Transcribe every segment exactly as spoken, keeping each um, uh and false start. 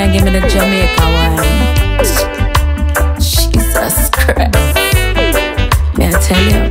I give me the Jamaica wine. Jesus Christ. May I tell you?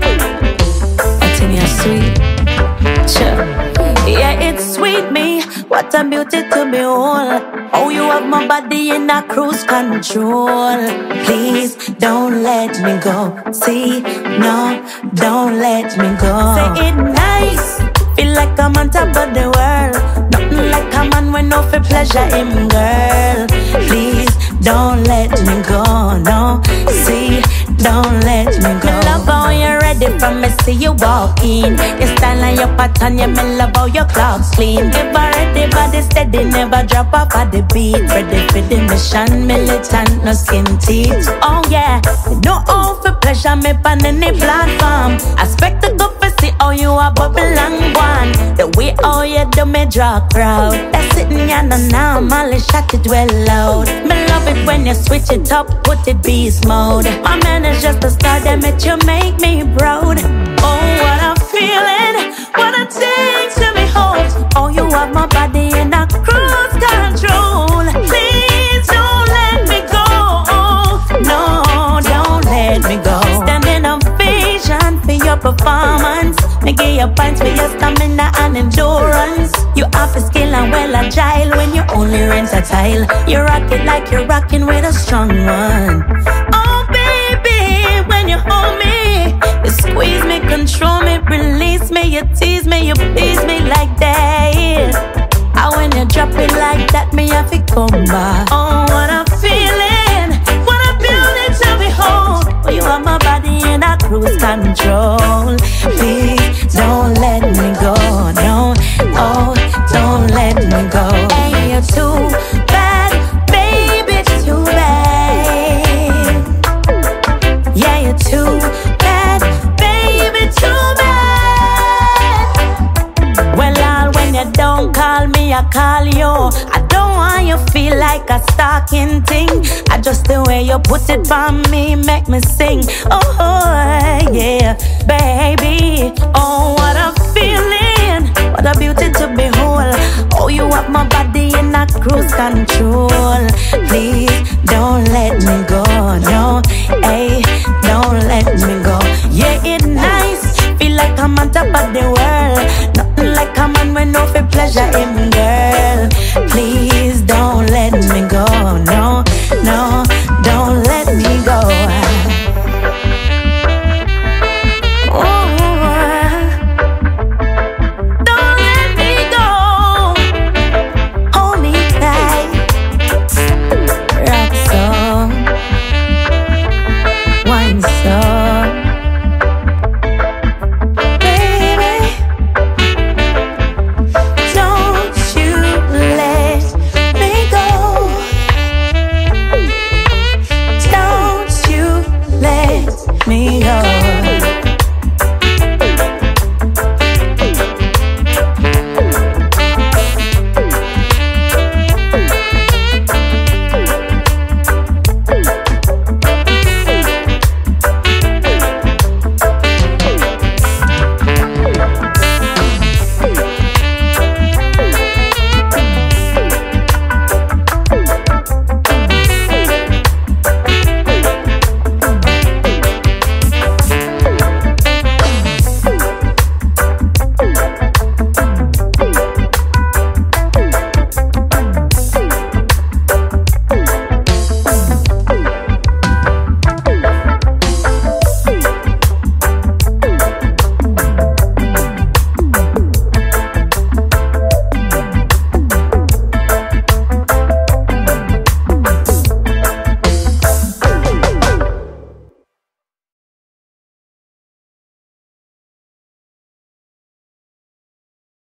I tell you sweet. Sure. Yeah, it's sweet me. What a beauty to behold. Oh, you have my body in a cruise control. Please don't let me go. See, no, don't let me go. Say it nice. Feel like I'm on top of the world. Nothing like a man with no for pleasure him, girl. Please don't let me go. No, see, don't let me go. Me love how you're ready from me see you walk in. Your style and your pattern, yeah, me love how your clothes clean. Never ready, body steady, never drop off at the beat. Ready for the mission, militant, no skin teeth. Oh yeah, no all for pleasure, me on any platform. Expect to go for see how you are bubble and one. The way how you do me draw crowd. That's sitting here no normally shot it well loud. Me love it when you switch it up, put it beast mode. My man is just a star that made you make me proud. Oh, what a feeling, what a thing to behold. Oh, you have my body in a cruise control. Please don't let me go. No, don't let me go. Standing ovation for your performance. Me give you points for your stamina and endurance. You have a skill and well agile when you only rent a tile. You rock it like you're rocking with a strong one. Oh baby, when you hold me, you squeeze me, control me, release me, you tease me, you please me like that. And when you drop it like that, me have to come back. Oh, what a feeling, what a beauty to behold. Oh, you have my body in a cruise control. Please don't let me go, no, oh, don't let me go. Hey, you're too bad, baby, too bad. Yeah, you're too bad, baby, too bad. Well, all when you don't call me, I call you. I don't want you feel like a stalking thing. I just the way you put it on me make me sing. Oh yeah, baby. Oh, what a feeling, what a beauty to behold. Oh, you have my body in a cruise control. Please don't let me go, no, hey, don't let me go. Yeah, it's nice, feel like I'm on top of the world. Nothing like a man with no for pleasure in